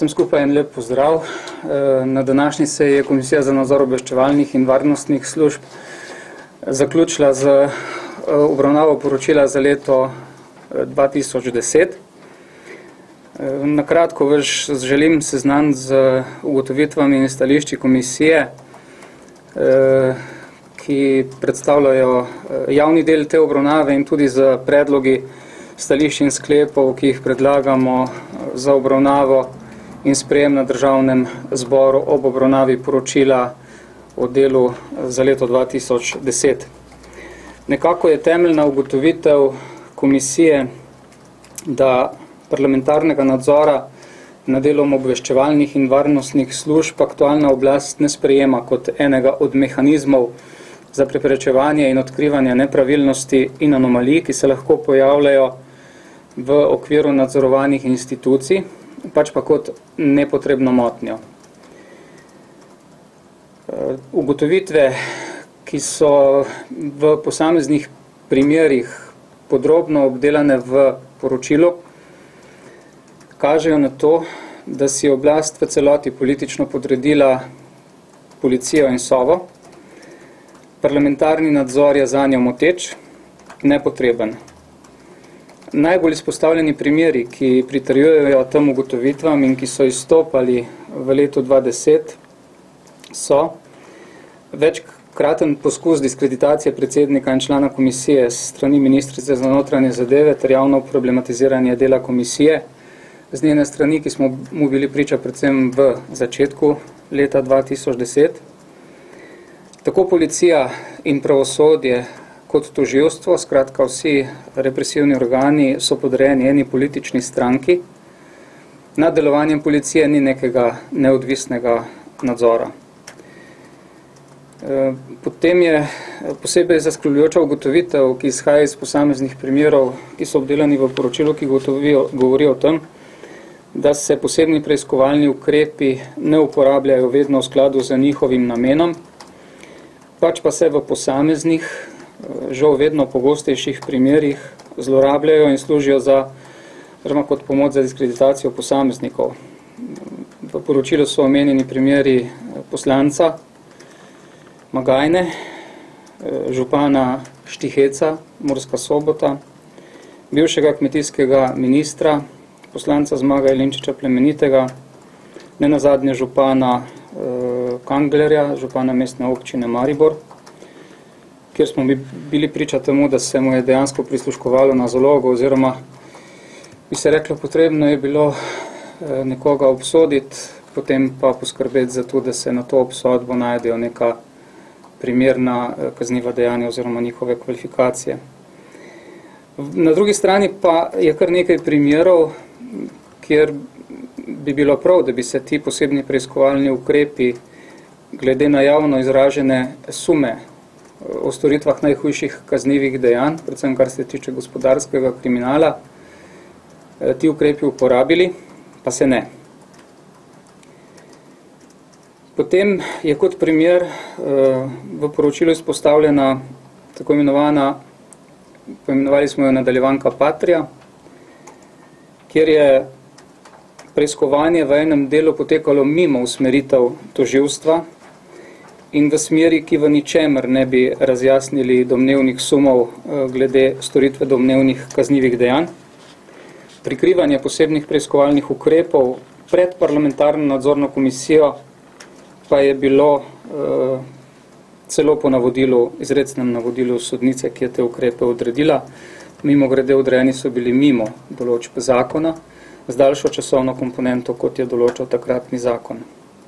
Vsem skupaj en lep pozdrav. Na današnji seji je Komisija za nadzor obveščevalnih in varnostnih služb zaključila z obravnavo poročila za leto 2010. Na kratko vas želim seznaniti z ugotovitvami in stališči komisije, ki predstavljajo javni del te obravnave in tudi z predlogi stališč in sklepov, ki jih predlagamo za obravnavo in sprejem na Državnem zboru ob obravnavi poročila o delu za leto 2010. Nekako je temeljna ugotovitev komisije, da parlamentarnega nadzora na delom obveščevalnih in varnostnih služb aktualna oblast ne sprejema kot enega od mehanizmov za preprečevanje in odkrivanje nepravilnosti in anomalij, ki se lahko pojavljajo v okviru nadzorovanih institucij, pač pa kot nepotrebno motnjo. Ugotovitve, ki so v posameznih primerih podrobno obdelane v poročilu, kažejo na to, da si oblast v celoti politično podredila policijo in Sovo. Parlamentarni nadzor je zanjo moteč, nepotreben. Najbolj izpostavljeni primeri, ki pritrjujejo tem ugotovitvam in ki so izstopali v letu 2010, so večkraten poskus diskreditacije predsednika in člana komisije s strani ministrice za notranje zadeve ter javno problematiziranje dela komisije z njene strani, ki smo mu bili priča predvsem v začetku leta 2010. Tako policija in pravosodje kot tožilstvo, skratka vsi represivni organi so podrejeni eni politični stranki. Nad delovanjem policije ni nekega neodvisnega nadzora. Potem je posebej zaskrbljujoča ugotovitev, ki izhaja iz posameznih primerov, ki so obdelani v poročilu, ki govori o tem, da se posebni preiskovalni ukrepi ne uporabljajo vedno v skladu z njihovim namenom, pač pa se v posameznih, žal vedno pogostejših primerih zlorabljajo in služijo oziroma kot pomoč za diskreditacijo posameznikov. V poročilu so omenjeni primeri poslanca Magajne, župana Štiheca, Murska Sobota, bivšega kmetijskega ministra, poslanca Zmaga Jelinčiča Plemenitega, nenazadnje župana Kanglerja, župana mestne občine Maribor, kjer smo bili priča temu, da se mu je dejansko prisluškovalo na zalogo, oziroma bi se reklo, potrebno je bilo nekoga obsoditi, potem pa poskrbeti za to, da se na to obsodbo najdejo neka primerna kazniva dejanja oziroma njihove kvalifikacije. Na drugi strani pa je kar nekaj primerov, kjer bi bilo prav, da bi se ti posebni preiskovalni ukrepi glede na javno izražene sume o storitvah najhujših kaznivih dejanj, predvsem kar se tiče gospodarskega kriminala, ti ukrepi uporabili, pa se ne. Potem je kot primer v poročilu izpostavljena tako imenovana, poimenovali smo jo nadaljevanka Patria, kjer je preiskovanje v enem delu potekalo mimo usmeritev tožilstva in v smeri, ki v ničemer ne bi razjasnili domnevnih sumov glede storitve domnevnih kaznivih dejanj. Prikrivanje posebnih preiskovalnih ukrepov pred parlamentarno nadzorno komisijo pa je bilo celo po navodilu, izrecnem navodilu sodnice, ki je te ukrepe odredila. Mimogrede odrejeni so bili mimo določb zakona, z daljšo časovno komponento, kot je določal takratni zakon.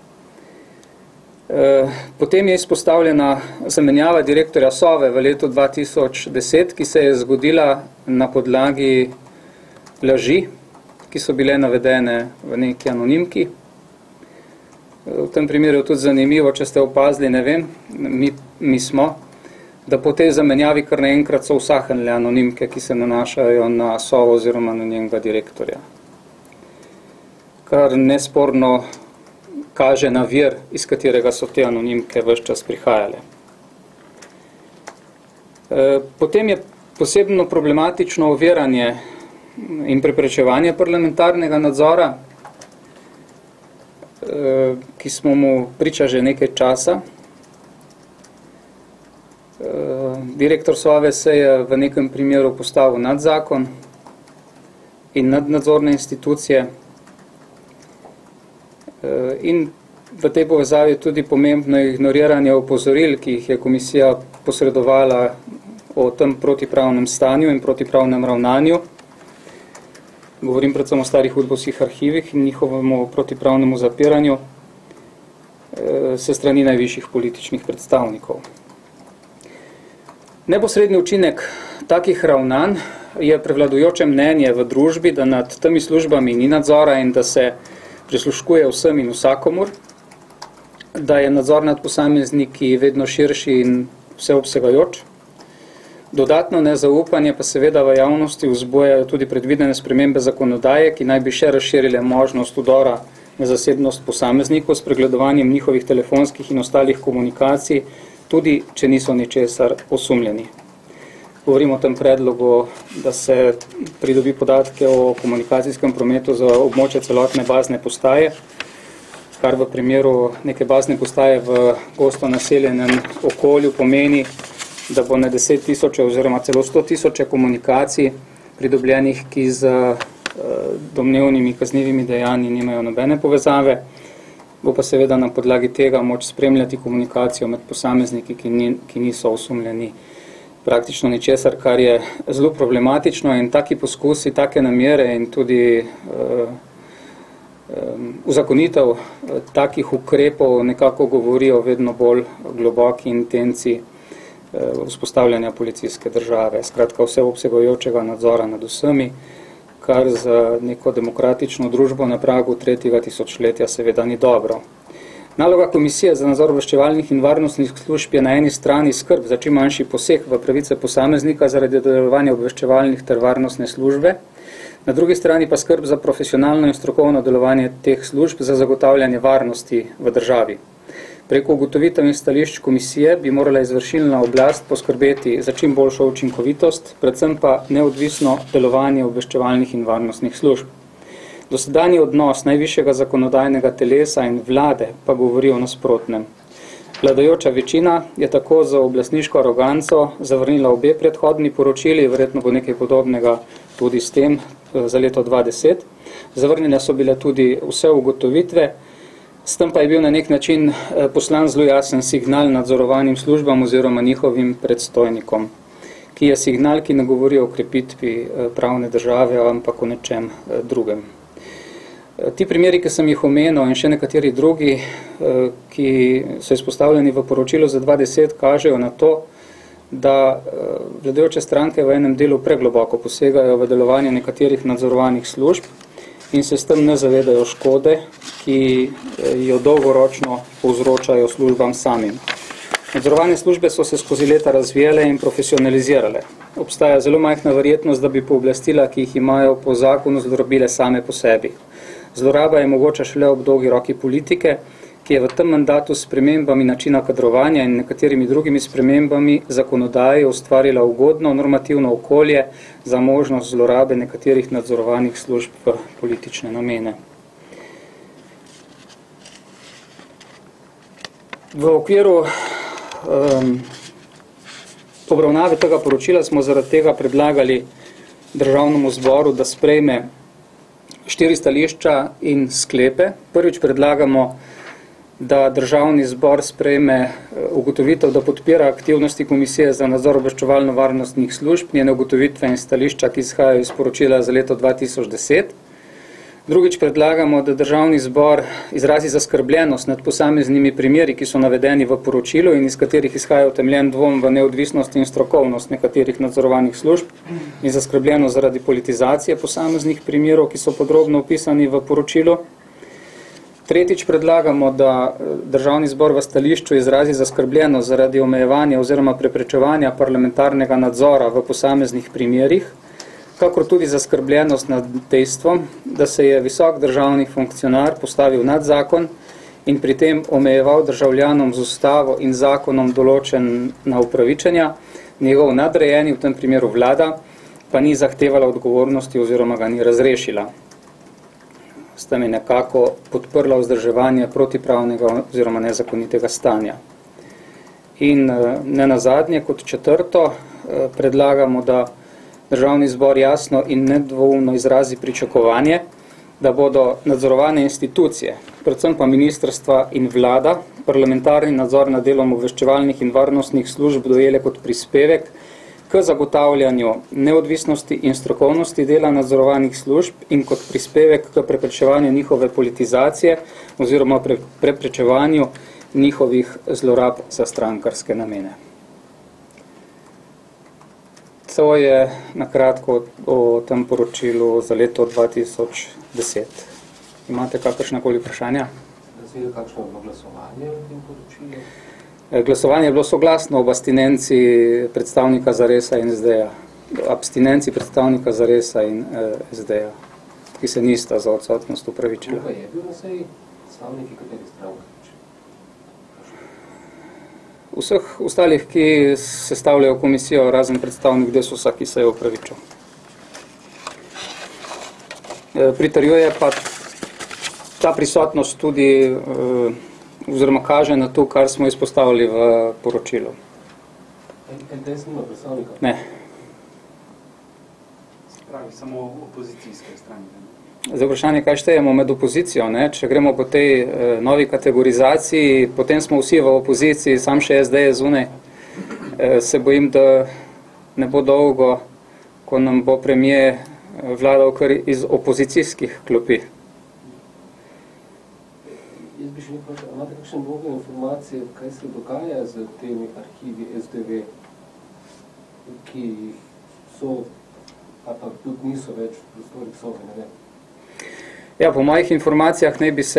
Potem je izpostavljena zamenjava direktorja Sove v letu 2010, ki se je zgodila na podlagi laži, ki so bile navedene v neki anonimki. V tem primeru je tudi zanimivo, če ste opazili, ne vem, mi smo, da po tej zamenjavi kar naenkrat so usahnile anonimke, ki se nanašajo na Sovo oziroma na njenega direktorja. Kar nesporno kaže na vir, iz katerega so te anonimke ves čas prihajale. Potem je posebno problematično oviranje in preprečevanje parlamentarnega nadzora, ki smo mu priča že nekaj časa. Direktor Sove se je v nekem primeru postavil nad zakon in nad nadzorne institucije. In v tej povezavi tudi pomembno ignoriranje opozoril, ki jih je komisija posredovala o tem protipravnem stanju in protipravnem ravnanju. Govorim predvsem o starih udbovskih arhivih in njihovemu protipravnemu zapiranju se strani najvišjih političnih predstavnikov. Neposredni učinek takih ravnanj je prevladujoče mnenje v družbi, da nad temi službami ni nadzora in da se prisluškuje vsem in vsakomur, da je nadzor nad posamezniki vedno širši in vseobsegajoč. Dodatno nezaupanje pa seveda v javnosti vzbujajo tudi predvidene spremembe zakonodaje, ki naj bi še razširile možnost vdora na zasebnost posameznikov s pregledovanjem njihovih telefonskih in ostalih komunikacij, tudi če niso ničesar osumljeni. Govorimo o tem predlogu, da se pridobi podatke o komunikacijskem prometu za območje celotne bazne postaje, kar v primeru neke bazne postaje v gosto naseljenem okolju pomeni, da bo na 10.000 oziroma celo 100.000 komunikacij pridobljenih, ki z domnevnimi kaznivimi dejanji nimajo nobene povezave, bo pa seveda na podlagi tega moč spremljati komunikacijo med posamezniki, ki niso osumljeni praktično ničesar, kar je zelo problematično in taki poskusi, take namere in tudi uzakonitev takih ukrepov nekako govorijo vedno bolj globoki intenci vzpostavljanja policijske države, skratka vseobsegajočega nadzora nad vsemi, kar za neko demokratično družbo na pragu 3. tisočletja seveda ni dobro. Naloga Komisije za nadzor obveščevalnih in varnostnih služb je na eni strani skrb za čim manjši poseg v pravice posameznika zaradi delovanja obveščevalnih ter varnostne službe, na drugi strani pa skrb za profesionalno in strokovno delovanje teh služb za zagotavljanje varnosti v državi. Preko ugotovitev in stališč komisije bi morala izvršilna oblast poskrbeti za čim boljšo učinkovitost, predvsem pa neodvisno delovanje obveščevalnih in varnostnih služb. Dosedanji odnos najvišjega zakonodajnega telesa in vlade pa govori o nasprotnem. Vladajoča večina je tako za oblastniško aroganco zavrnila obe predhodni poročili, verjetno bo nekaj podobnega tudi s tem za leto 2010. Zavrnjene so bile tudi vse ugotovitve, s tem pa je bil na nek način poslan zelo jasen signal nadzorovanim službam oziroma njihovim predstojnikom, ki je signal, ki ne govori o krepitvi pravne države, ampak o nečem drugem. Ti primeri, ki sem jih omenil in še nekateri drugi, ki so izpostavljeni v poročilu za 2010, kažejo na to, da vladajoče stranke v enem delu pregloboko posegajo v delovanje nekaterih nadzorovanih služb in se s tem ne zavedajo škode, ki jo dolgoročno povzročajo službam samim. Nadzorovane službe so se skozi leta razvijale in profesionalizirale. Obstaja zelo majhna verjetnost, da bi pooblastila, ki jih imajo po zakonu, zlorabile same po sebi. Zloraba je mogoča šele ob dolgi roki politike, ki je v tem mandatu s spremembami načina kadrovanja in nekaterimi drugimi spremembami zakonodaje ustvarila ugodno normativno okolje za možnost zlorabe nekaterih nadzorovanih služb v politične namene. V okviru obravnave tega poročila smo zaradi tega predlagali Državnemu zboru, da sprejme 4 stališča in sklepe. Prvič predlagamo, da Državni zbor sprejme ugotovitev, da podpira aktivnosti Komisije za nadzor obveščevalno-varnostnih služb, njene ugotovitve in stališča, ki izhajajo iz poročila za leto 2010. Drugič predlagamo, da Državni zbor izrazi zaskrbljenost nad posameznimi primeri, ki so navedeni v poročilu in iz katerih izhaja utemeljen dvom v neodvisnost in strokovnost nekaterih nadzorovanih služb in zaskrbljenost zaradi politizacije posameznih primerov, ki so podrobno opisani v poročilu. Tretjič predlagamo, da Državni zbor v stališču izrazi zaskrbljenost zaradi omejevanja oziroma preprečevanja parlamentarnega nadzora v posameznih primerih, kakor tudi zaskrbljenost nad dejstvom, da se je visok državni funkcionar postavil nad zakon in pri tem omejeval državljanom z ustavo in zakonom določena upravičenja, njegov nadrejeni, v tem primeru vlada, pa ni zahtevala odgovornosti oziroma ga ni razrešila. s tem je nekako podprla vzdrževanje protipravnega oziroma nezakonitega stanja. In ne nazadnje, kot četrto, predlagamo, da Državni zbor jasno in nedvoumno izrazi pričakovanje, da bodo nadzorovane institucije, predvsem pa ministrstva in vlada, parlamentarni nadzor nad delom obveščevalnih in varnostnih služb dojele kot prispevek k zagotavljanju neodvisnosti in strokovnosti dela nadzorovanih služb in kot prispevek k preprečevanju njihove politizacije oziroma preprečevanju njihovih zlorab za strankarske namene. To je nakratko o tem poročilu za leto 2010. Imate kakršnakoli vprašanja? Kakšno je bilo glasovanje v tem poročilu? Glasovanje je bilo soglasno ob abstinenci predstavnika Zaresa in SD-ja. Abstinenci predstavnika Zaresa in SD-ja, ki se nista za odsotnost upravičila. Kaj je bil na seji predstavniki katerih strank? Vseh ostalih, ki sestavljajo komisijo, razen predstavnik Desusa, ki se je upravičil. Pritrjuje pa ta prisotnost tudi oziroma kaže na to, kar smo izpostavili v poročilu. LDS nima predstavnika? Ne. Pravi, samo opozicijske strani. Zdaj vprašanje, kaj štejemo med opozicijo, ne? Če gremo po tej novi kategorizaciji, potem smo vsi v opoziciji, sam še SD je zunaj. Se bojim, da ne bo dolgo, ko nam bo premier vladal kar iz opozicijskih klopi. Jaz bi še nekaj vprašal, imate kakšne mnoge informacije, kaj se dogaja z temi arhivi SDV, ki so, pa tudi niso več v prostorih Sove, ne vem? Ja, po mojih informacijah naj bi se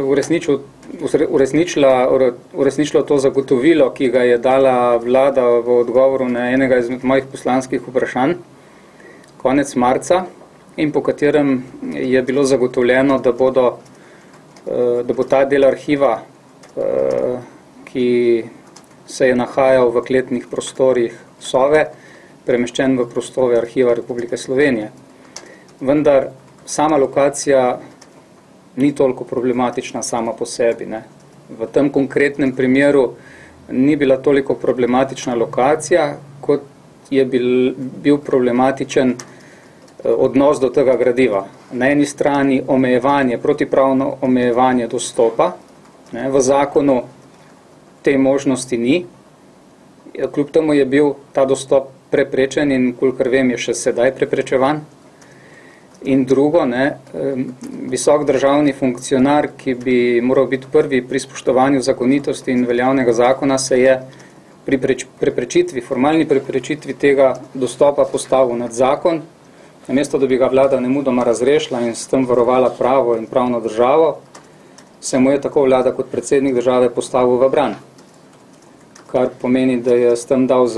uresničilo to zagotovilo, ki ga je dala vlada v odgovoru na enega izmed mojih poslanskih vprašanj konec marca in po katerem je bilo zagotovljeno, da bo ta del arhiva, ki se je nahajal v kletnih prostorih Sove, premeščen v prostore Arhiva Republike Slovenije. Vendar sama lokacija ni toliko problematična sama po sebi. Ne. V tem konkretnem primeru ni bila toliko problematična lokacija, kot je bil problematičen odnos do tega gradiva. Na eni strani omejevanje, protipravno omejevanje dostopa, ne, v zakonu te možnosti ni, kljub temu je bil ta dostop preprečen in kolikor vem je še sedaj preprečevan. In drugo, ne, visok državni funkcionar, ki bi moral biti prvi pri spoštovanju zakonitosti in veljavnega zakona, se je pri preprečitvi, formalni preprečitvi tega dostopa postavil nad zakon, namesto da bi ga vlada nemudoma razrešila in s tem varovala pravo in pravno državo, se mu je tako vlada kot predsednik države postavil v bran. Kar pomeni, da je s tem dal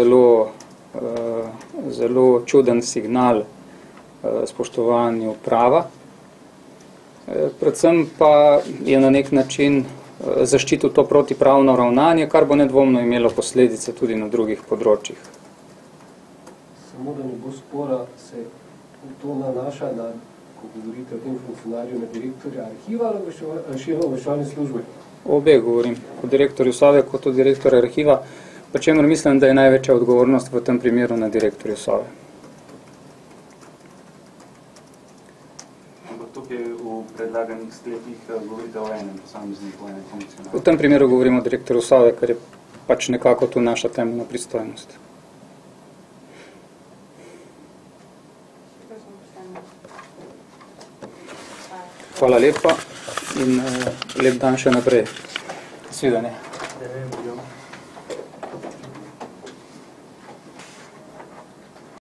zelo čuden signal spoštovanju prava. Predvsem pa je na nek način zaščitil to protipravno ravnanje, kar bo nedvomno imelo posledice tudi na drugih področjih. Samo da ne bo spora, se to nanaša, da, ko govorite o tem funkcionarju, na direktorja arhiva ali šefa obveščevalne službe? Obe govorim, o direktorju Sove kot o direktorju arhiva, pri čemer mislim, da je največja odgovornost v tem primeru na direktorju Sove. Tukaj v predlaganih sklepih govorite o enem posamezniku, o enem funkcionarju. V tem primeru govorimo o direktorju Sove, ker je pač nekako tu naša temeljna pristojnost. Hvala lepa in lep dan še naprej. Svidanje.